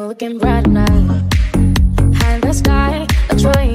looking bright tonight. High in the sky, a train